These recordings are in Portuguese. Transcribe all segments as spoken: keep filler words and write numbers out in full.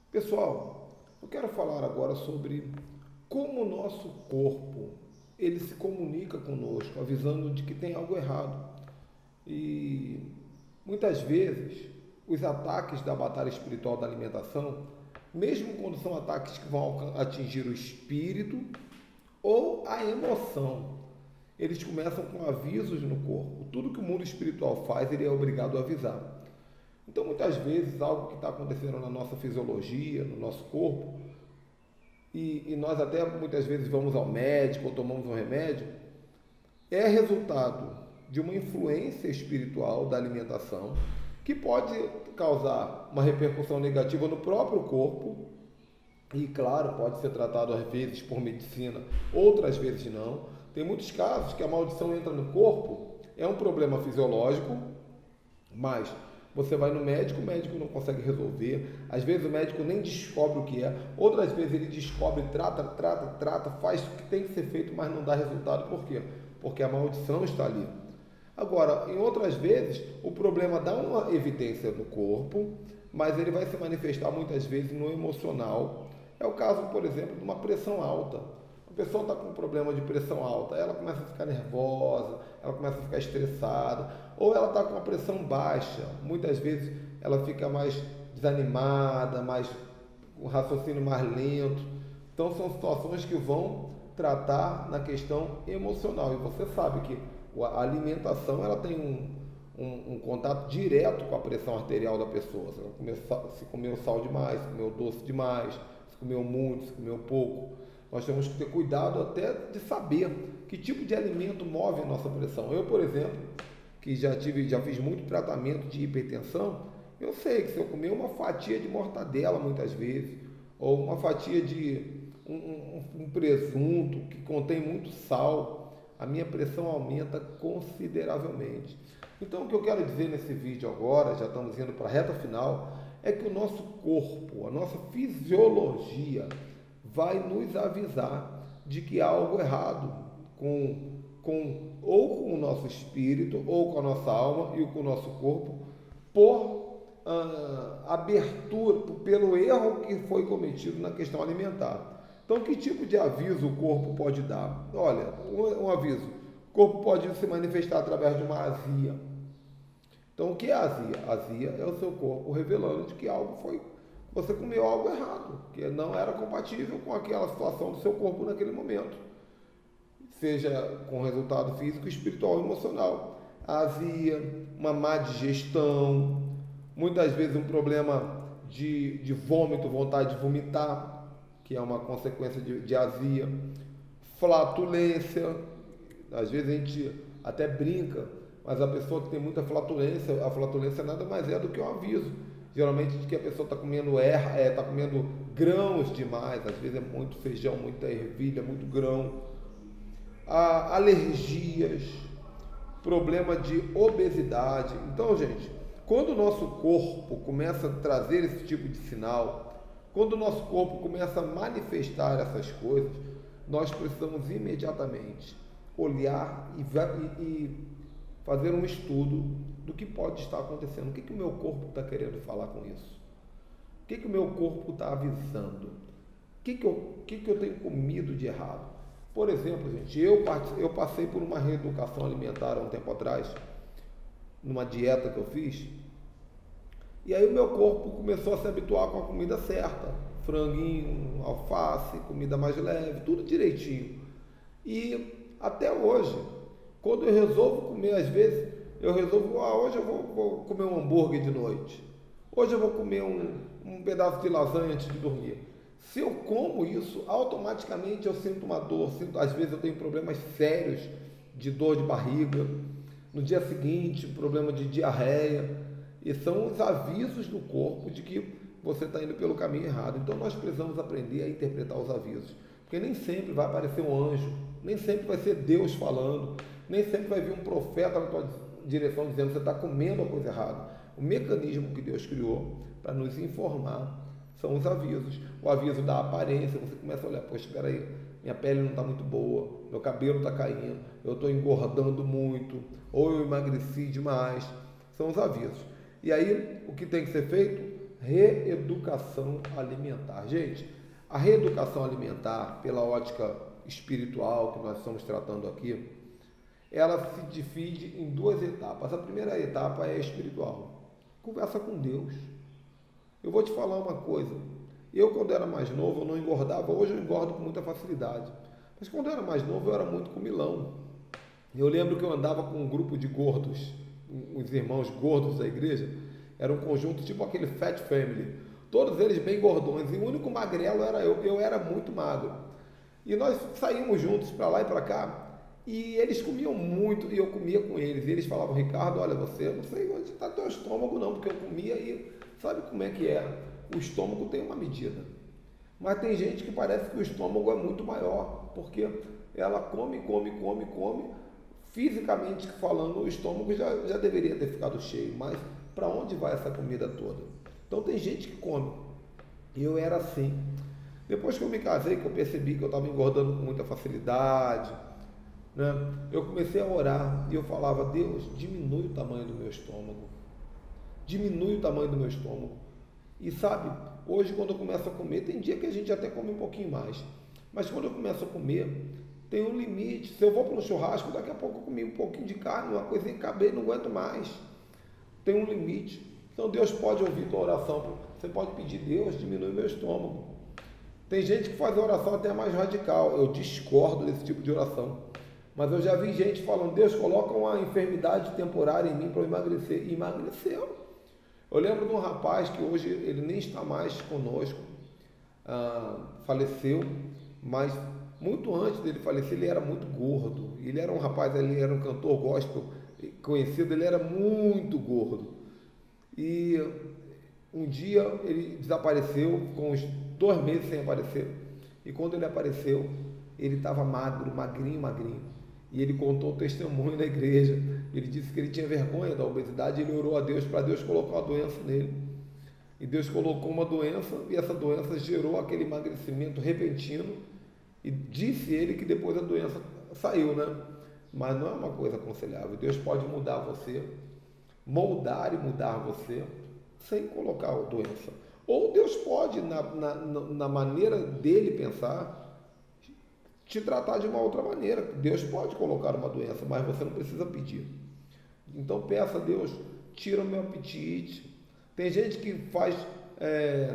Pessoal, eu quero falar agora sobre como o nosso corpo ele se comunica conosco, avisando de que tem algo errado. E muitas vezes os ataques da batalha espiritual da alimentação, mesmo quando são ataques que vão atingir o espírito ou a emoção, eles começam com avisos no corpo. Tudo que o mundo espiritual faz, ele é obrigado a avisar. Então, muitas vezes, algo que está acontecendo na nossa fisiologia, no nosso corpo, e, e nós até muitas vezes vamos ao médico ou tomamos um remédio, é resultado de uma influência espiritual da alimentação que pode causar uma repercussão negativa no próprio corpo e, claro, pode ser tratado às vezes por medicina, outras vezes não. Tem muitos casos que a maldição entra no corpo, é um problema fisiológico, mas você vai no médico, o médico não consegue resolver. Às vezes o médico nem descobre o que é. Outras vezes ele descobre, trata, trata, trata, faz o que tem que ser feito, mas não dá resultado. Por quê? Porque a maldição está ali. Agora, em outras vezes, o problema dá uma evidência no corpo, mas ele vai se manifestar muitas vezes no emocional. É o caso, por exemplo, de uma pressão alta. A pessoa está com um problema de pressão alta, ela começa a ficar nervosa, ela começa a ficar estressada, ou ela está com uma pressão baixa, muitas vezes ela fica mais desanimada, mais com um raciocínio mais lento. Então são situações que vão tratar na questão emocional. E você sabe que a alimentação ela tem um, um, um contato direto com a pressão arterial da pessoa. Se, ela comeu, se comeu sal demais, se comeu doce demais, se comeu muito, se comeu pouco. Nós temos que ter cuidado até de saber que tipo de alimento move a nossa pressão. Eu, por exemplo, que já tive, já fiz muito tratamento de hipertensão, eu sei que se eu comer uma fatia de mortadela muitas vezes, ou uma fatia de um, um, um presunto que contém muito sal, a minha pressão aumenta consideravelmente. Então, o que eu quero dizer nesse vídeo agora, já estamos indo para a reta final, é que o nosso corpo, a nossa fisiologia, vai nos avisar de que há algo errado com, com, ou com o nosso espírito, ou com a nossa alma e com o nosso corpo, por ah, abertura, pelo erro que foi cometido na questão alimentar. Então, que tipo de aviso o corpo pode dar? Olha, um, um aviso, o corpo pode se manifestar através de uma azia. Então, o que é azia? Azia é o seu corpo revelando de que algo foi você comeu algo errado, que não era compatível com aquela situação do seu corpo naquele momento, seja com resultado físico, espiritual ou emocional. A azia, uma má digestão, muitas vezes um problema de, de vômito, vontade de vomitar, que é uma consequência de, de azia, flatulência, às vezes a gente até brinca, mas a pessoa que tem muita flatulência, a flatulência nada mais é do que um aviso. Geralmente de que a pessoa está comendo erra, é, tá comendo grãos demais, às vezes é muito feijão, muita ervilha, muito grão. Ah, alergias, problema de obesidade. Então, gente, quando o nosso corpo começa a trazer esse tipo de sinal, quando o nosso corpo começa a manifestar essas coisas, nós precisamos imediatamente olhar e, e, e fazer um estudo do que pode estar acontecendo. O que, que o meu corpo está querendo falar com isso? O que, que o meu corpo está avisando? O que, que, eu, que, que eu tenho comido de errado? Por exemplo, gente, eu, eu passei por uma reeducação alimentar há um tempo atrás, numa dieta que eu fiz, e aí o meu corpo começou a se habituar com a comida certa, franguinho, alface, comida mais leve, tudo direitinho. E até hoje, quando eu resolvo comer, às vezes, eu resolvo, ah, hoje eu vou, vou comer um hambúrguer de noite. Hoje eu vou comer um, um pedaço de lasanha antes de dormir. Se eu como isso, automaticamente eu sinto uma dor. Sinto, às vezes eu tenho problemas sérios de dor de barriga. No dia seguinte, problema de diarreia. E são os avisos do corpo de que você está indo pelo caminho errado. Então nós precisamos aprender a interpretar os avisos. Porque nem sempre vai aparecer um anjo, nem sempre vai ser Deus falando, nem sempre vai vir um profeta na tua direção dizendo que você está comendo a coisa errada. O mecanismo que Deus criou para nos informar são os avisos. O aviso da aparência, você começa a olhar, poxa, espera aí, minha pele não está muito boa, meu cabelo está caindo, eu estou engordando muito, ou eu emagreci demais. São os avisos. E aí, o que tem que ser feito? reeducação alimentar. Gente, a reeducação alimentar, pela ótica espiritual que nós estamos tratando aqui, ela se divide em duas etapas. A primeira etapa é espiritual. Conversa com Deus. Eu vou te falar uma coisa. Eu, quando era mais novo, eu não engordava. Hoje eu engordo com muita facilidade. Mas quando eu era mais novo, eu era muito comilão. Eu lembro que eu andava com um grupo de gordos, os irmãos gordos da igreja. Era um conjunto tipo aquele Fat Family. Todos eles bem gordões. E o único magrelo era eu. Eu era muito magro. E nós saímos juntos para lá e para cá. E eles comiam muito e eu comia com eles. E eles falavam, Ricardo, olha, você não sei onde está teu estômago não, porque eu comia e sabe como é que é? O estômago tem uma medida. Mas tem gente que parece que o estômago é muito maior, porque ela come, come, come, come. Fisicamente falando, o estômago já, já deveria ter ficado cheio, mas para onde vai essa comida toda? Então tem gente que come. E eu era assim. Depois que eu me casei, que eu percebi que eu estava engordando com muita facilidade, né? Eu comecei a orar e eu falava, Deus, diminui o tamanho do meu estômago. Diminui o tamanho do meu estômago. E sabe, hoje quando eu começo a comer, tem dia que a gente até come um pouquinho mais. Mas quando eu começo a comer, tem um limite. Se eu vou para um churrasco, daqui a pouco eu comi um pouquinho de carne, uma coisinha que acabei, não aguento mais. Tem um limite. Então Deus pode ouvir tua oração. Você pode pedir, Deus, diminui meu estômago. Tem gente que faz a oração até mais radical. Eu discordo desse tipo de oração. Mas eu já vi gente falando, Deus, coloca uma enfermidade temporária em mim para eu emagrecer. E emagreceu. Eu lembro de um rapaz que hoje ele nem está mais conosco, ah, faleceu, mas muito antes dele falecer ele era muito gordo. Ele era um rapaz, ele era um cantor gospel conhecido, ele era muito gordo. E um dia ele desapareceu, com uns dois meses sem aparecer. E quando ele apareceu, ele estava magro, magrinho, magrinho. E ele contou o testemunho na igreja. Ele disse que ele tinha vergonha da obesidade. Ele orou a Deus para Deus colocar uma doença nele. E Deus colocou uma doença e essa doença gerou aquele emagrecimento repentino. E disse ele que depois a doença saiu, né? Mas não é uma coisa aconselhável. Deus pode mudar você, moldar e mudar você sem colocar a doença. Ou Deus pode, na, na, na maneira dele pensar, te tratar de uma outra maneira. Deus pode colocar uma doença, mas você não precisa pedir. Então peça a Deus, tira o meu apetite. Tem gente que faz, é,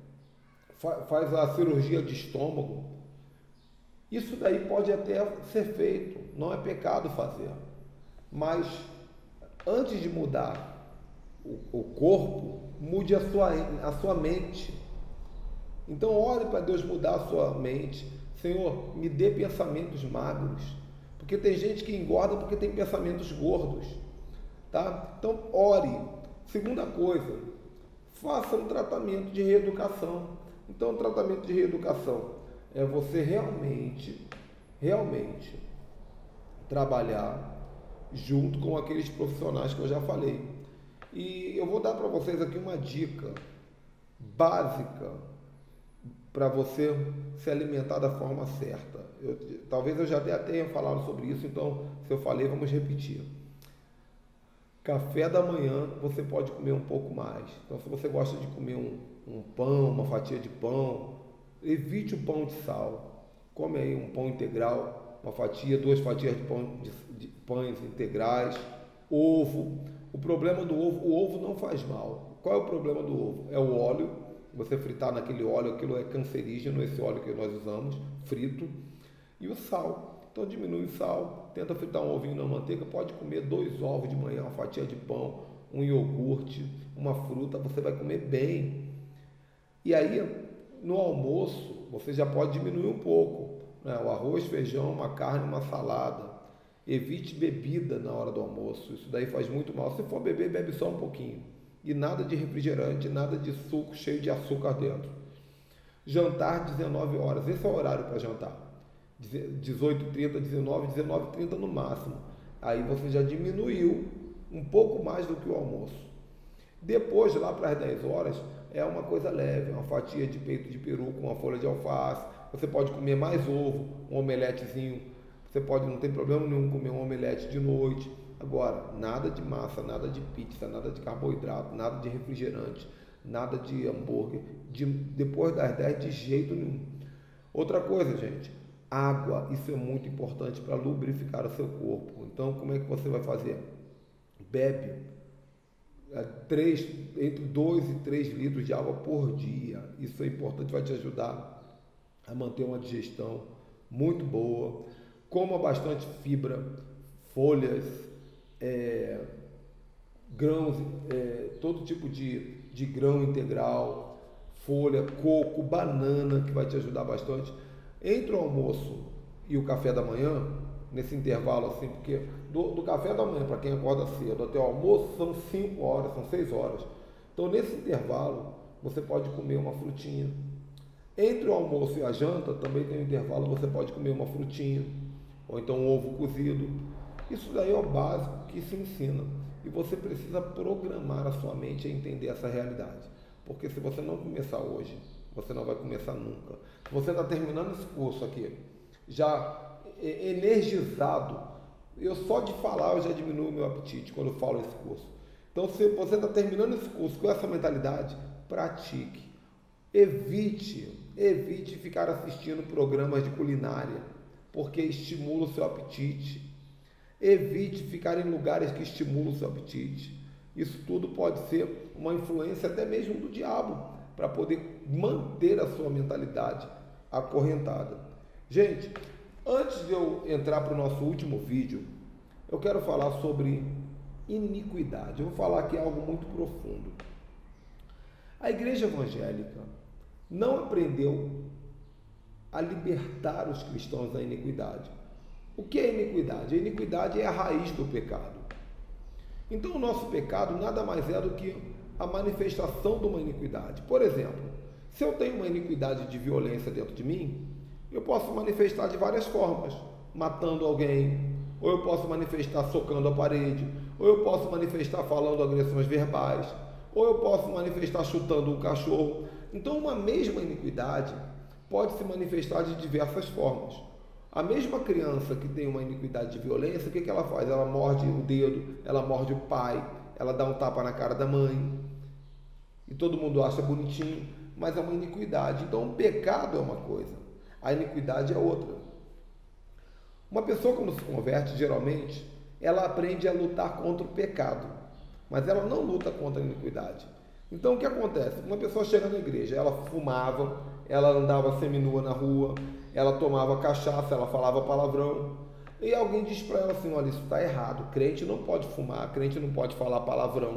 faz a cirurgia de estômago. Isso daí pode até ser feito, não é pecado fazer. Mas antes de mudar o, o corpo, mude a sua, a sua mente. Então ore para Deus mudar a sua mente. Senhor, me dê pensamentos magros, porque tem gente que engorda porque tem pensamentos gordos, tá? Então, ore. Segunda coisa, faça um tratamento de reeducação. Então, o tratamento de reeducação é você realmente, realmente trabalhar junto com aqueles profissionais que eu já falei. E eu vou dar para vocês aqui uma dica básica para você se alimentar da forma certa. Eu, talvez eu já até tenha falado sobre isso, então se eu falei, vamos repetir. Café da manhã você pode comer um pouco mais. Então se você gosta de comer um, um pão, uma fatia de pão, evite o pão de sal. Come aí um pão integral, uma fatia, duas fatias de, pão, de, de pães integrais, ovo. O problema do ovo, o ovo não faz mal. Qual é o problema do ovo? É o óleo. Você fritar naquele óleo, aquilo é cancerígeno, esse óleo que nós usamos, frito, e o sal. Então diminui o sal, tenta fritar um ovinho na manteiga, pode comer dois ovos de manhã, uma fatia de pão, um iogurte, uma fruta, você vai comer bem. E aí, no almoço, você já pode diminuir um pouco, né? O arroz, feijão, uma carne, uma salada. Evite bebida na hora do almoço, isso daí faz muito mal. Se for beber, bebe só um pouquinho. E nada de refrigerante, nada de suco cheio de açúcar dentro. Jantar dezenove horas, esse é o horário para jantar. dezoito e trinta, dezenove, dezenove e trinta no máximo. Aí você já diminuiu um pouco mais do que o almoço. Depois, lá para as dez horas, é uma coisa leve, uma fatia de peito de peru com uma folha de alface. Você pode comer mais ovo, um omeletezinho. Você pode, não tem problema nenhum, comer um omelete de noite. Agora, nada de massa, nada de pizza, nada de carboidrato, nada de refrigerante, nada de hambúrguer, de, depois das dez de jeito nenhum. Outra coisa, gente, água, isso é muito importante para lubrificar o seu corpo. Então, como é que você vai fazer? Bebe três, entre dois e três litros de água por dia. Isso é importante, vai te ajudar a manter uma digestão muito boa. Coma bastante fibra, folhas, é, grãos, é, todo tipo de, de grão integral, folha, coco, banana, que vai te ajudar bastante. Entre o almoço e o café da manhã, nesse intervalo assim, porque do, do café da manhã, para quem acorda cedo, até o almoço, são cinco horas, são seis horas. Então, nesse intervalo, você pode comer uma frutinha. Entre o almoço e a janta, também tem um intervalo, você pode comer uma frutinha, ou então um ovo cozido. Isso daí é o básico que se ensina. E você precisa programar a sua mente a entender essa realidade. Porque se você não começar hoje, você não vai começar nunca. Se você está terminando esse curso aqui, já energizado, eu só de falar eu já diminuo o meu apetite quando eu falo esse curso. Então, se você está terminando esse curso com essa mentalidade, pratique. Evite, evite ficar assistindo programas de culinária, porque estimula o seu apetite. Evite ficar em lugares que estimulam o seu apetite. Isso tudo pode ser uma influência até mesmo do diabo, para poder manter a sua mentalidade acorrentada. Gente, antes de eu entrar para o nosso último vídeo, eu quero falar sobre iniquidade. Eu vou falar aqui algo muito profundo. A igreja evangélica não aprendeu a libertar os cristãos da iniquidade. O que é iniquidade? A iniquidade é a raiz do pecado. Então, o nosso pecado nada mais é do que a manifestação de uma iniquidade. Por exemplo, se eu tenho uma iniquidade de violência dentro de mim, eu posso manifestar de várias formas, matando alguém, ou eu posso manifestar socando a parede, ou eu posso manifestar falando agressões verbais, ou eu posso manifestar chutando um cachorro. Então, uma mesma iniquidade pode se manifestar de diversas formas. A mesma criança que tem uma iniquidade de violência, o que, que ela faz? Ela morde o dedo, ela morde o pai, ela dá um tapa na cara da mãe, e todo mundo acha bonitinho, mas é uma iniquidade. Então, o pecado é uma coisa, a iniquidade é outra. Uma pessoa, quando se converte, geralmente, ela aprende a lutar contra o pecado, mas ela não luta contra a iniquidade. Então, o que acontece? Uma pessoa chega na igreja, ela fumava, ela andava seminua na rua, ela tomava cachaça, ela falava palavrão, e alguém diz para ela assim: olha, isso está errado, crente não pode fumar, crente não pode falar palavrão,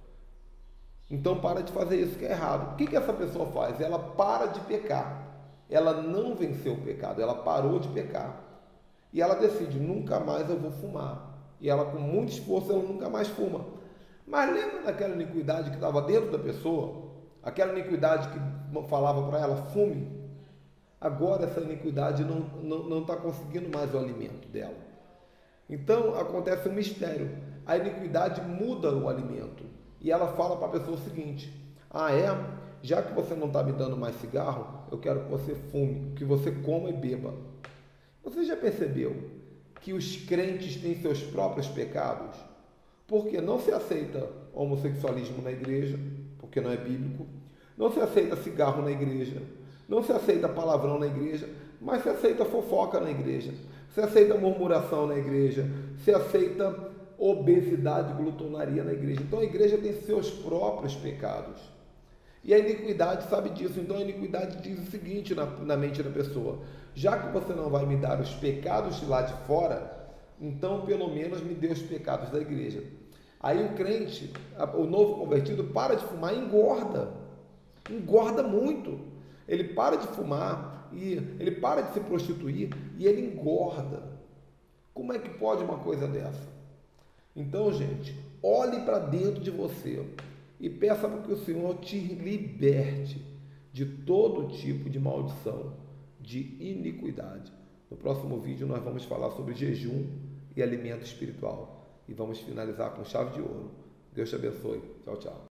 então para de fazer isso que é errado. O que, que essa pessoa faz? Ela para de pecar, ela não venceu o pecado, ela parou de pecar, e ela decide: nunca mais eu vou fumar, e ela, com muito esforço, ela nunca mais fuma. Mas lembra daquela iniquidade que estava dentro da pessoa? Aquela iniquidade que falava para ela: fume. Agora essa iniquidade não não não está conseguindo mais o alimento dela. Então acontece um mistério. A iniquidade muda o alimento. E ela fala para a pessoa o seguinte: ah, é? Já que você não está me dando mais cigarro, eu quero que você fume, que você coma e beba. Você já percebeu que os crentes têm seus próprios pecados? Porque não se aceita homossexualismo na igreja, porque não é bíblico. Não se aceita cigarro na igreja. Não se aceita palavrão na igreja, mas se aceita fofoca na igreja. Se aceita murmuração na igreja. Se aceita obesidade, glutonaria na igreja. Então a igreja tem seus próprios pecados. E a iniquidade sabe disso. Então a iniquidade diz o seguinte na, na mente da pessoa: já que você não vai me dar os pecados de lá de fora, então pelo menos me dê os pecados da igreja. Aí o crente, o novo convertido, para de fumar e engorda. Engorda muito. Ele para de fumar, e ele para de se prostituir e ele engorda. Como é que pode uma coisa dessa? Então, gente, olhe para dentro de você e peça para que o Senhor te liberte de todo tipo de maldição, de iniquidade. No próximo vídeo nós vamos falar sobre jejum e alimento espiritual. E vamos finalizar com chave de ouro. Deus te abençoe. Tchau, tchau.